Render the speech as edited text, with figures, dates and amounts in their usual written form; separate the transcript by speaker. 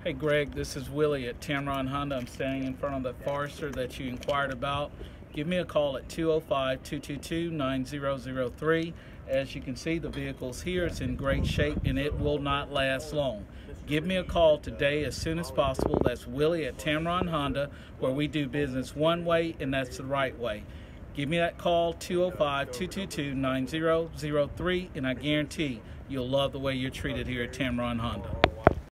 Speaker 1: Hey Greg, this is Willie at Tameron Honda. I'm standing in front of the Forester that you inquired about. Give me a call at 205-222-9003. As you can see, the vehicle's here. It's in great shape and it will not last long. Give me a call today as soon as possible. That's Willie at Tameron Honda, where we do business one way, and that's the right way. Give me that call, 205-222-9003, and I guarantee you'll love the way you're treated here at Tameron Honda.